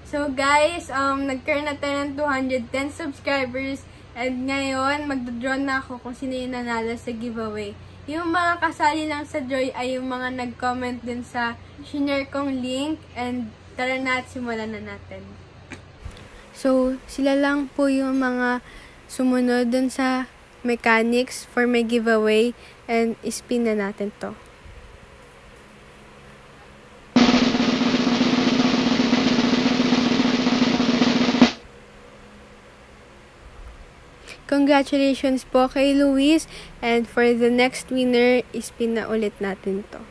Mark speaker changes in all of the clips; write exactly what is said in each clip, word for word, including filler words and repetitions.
Speaker 1: So guys, um, nagkaroon na tayo ng two hundred ten subscribers. And ngayon, magdodraw na ako kung sino yung nanalo sa giveaway. Yung mga kasali lang sa draw ay yung mga nag-comment din sa shinare kong link. And tara na at simulan na natin. So, sila lang po yung mga sumunod dun sa mechanics for my giveaway. And ispin na natin to. Congratulations po kay Luis. And for the next winner, ispin na ulit natin to.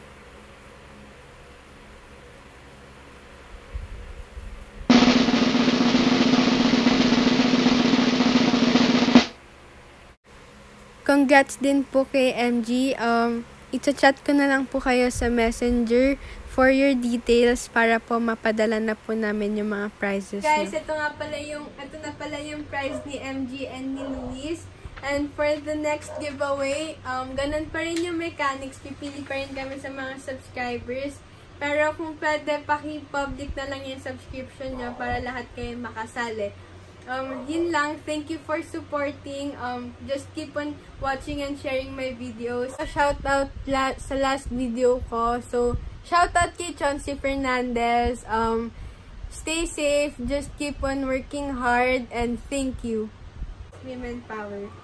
Speaker 1: Congrats din po kay M G. Um, ita-chat ko na lang po kayo sa Messenger for your details para po mapadala na po namin yung mga prizes. Guys, niyo. ito nga pala yung ito na pala yung prize ni M G and ni Luis. And for the next giveaway, um ganun pa rin yung mechanics, pipili pa rin kami sa mga subscribers. Pero kung pwede, paki-public na lang yung subscription niyo para lahat kayo makasali. Um, yun lang. Thank you for supporting. Um, just keep on watching and sharing my videos. A shout out la sa last video ko. So, shout out kay Chauncey Fernandez. Um, stay safe. Just keep on working hard. And thank you. Women power.